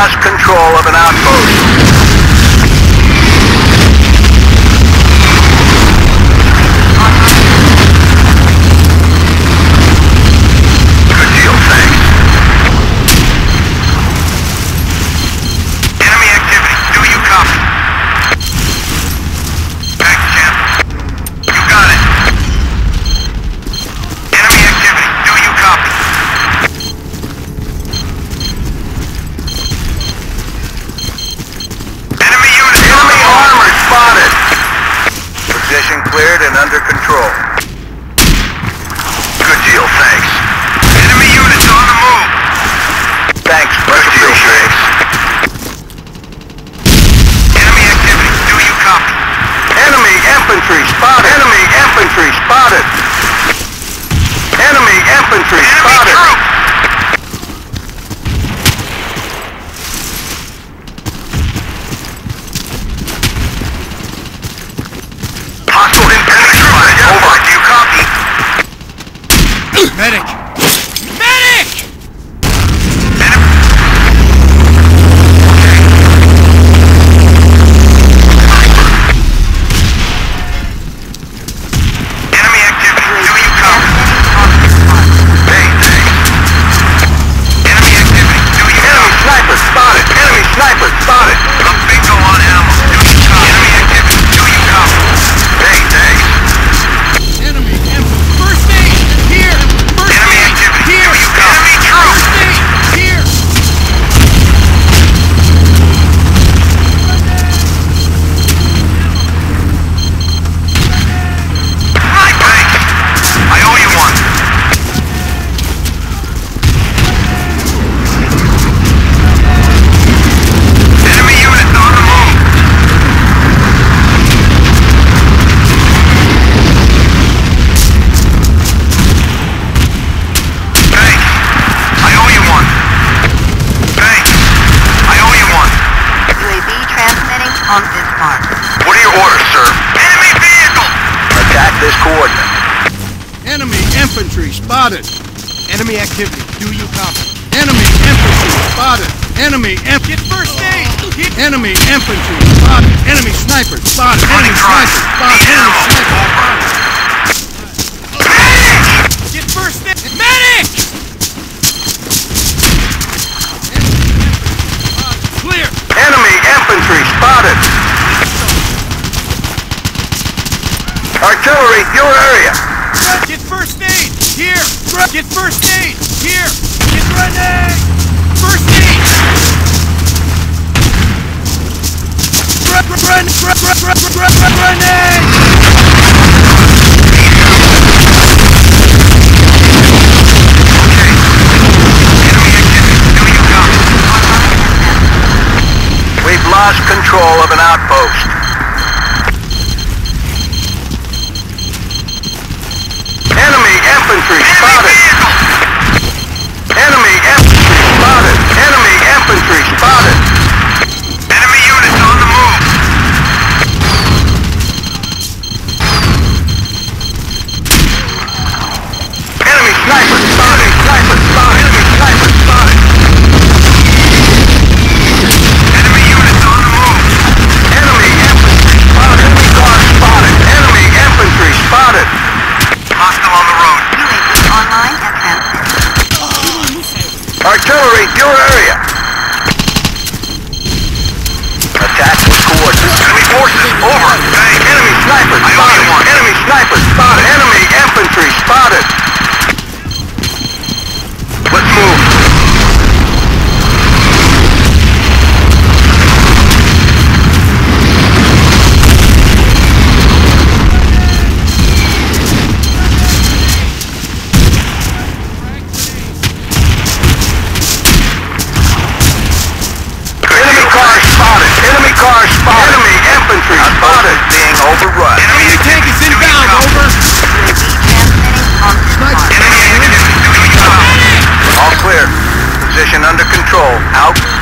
lost control of an outpost. Position cleared and under control. Good deal, thanks. Enemy units on the move. Thanks, much appreciated. Enemy activity, do you copy? Enemy infantry spotted. Enemy infantry spotted. Enemy infantry spotted. Enemy troops. Medic! Medic! Enemy activity. Do you copy? Hey, thanks. Enemy activity. Do you copy? Enemy sniper spotted. Enemy sniper spotted. A bingo on ammo. Do you copy? Enemy activity. Do you copy? Hey, thanks. Enemy first aid! Here! Enemy activity. Here! Do you copy? Enemy troops. Here! Right, thanks. I owe you one. Enemy units on the move. Thanks. I owe you one. Thanks. I owe you one. UAV transmitting on this mark. What are your orders, sir? Enemy vehicle! Attack this coordinate. Enemy infantry spotted. Enemy activity. Do you copy? Enemy infantry spotted. Enemy get first aid. Enemy infantry spotted. Enemy sniper spotted. Enemy sniper spotted. Enemy sniper spotted. Get first aid. Medic! Clear. Enemy infantry spotted. Artillery, your area. Get first aid! Here! Get first aid! Here! Get grenade! First aid! Grenade! We've lost control of an outpost. Enemy infantry spotted. Enemy infantry spotted. Enemy infantry spotted. Enemy units on the move. Enemy sniper spotted. Sniper spotted. Enemy sniper spotted. Enemy units on the move. Enemy infantry spotted. Enemy car spotted. Enemy infantry spotted. Hostile on the road. UAV online and transmitting. Artillery, your area. Attack with coordinates. Enemy forces, over. Bang. Enemy sniper spotted. Enemy sniper spotted. Enemy infantry spotted. Let's move. Enemy car spotted. Enemy infantry spotted. Being overrun. Enemy tank is inbound, over! UAV transmitting on this mark. Enemy activity. All clear. Position under control. Out.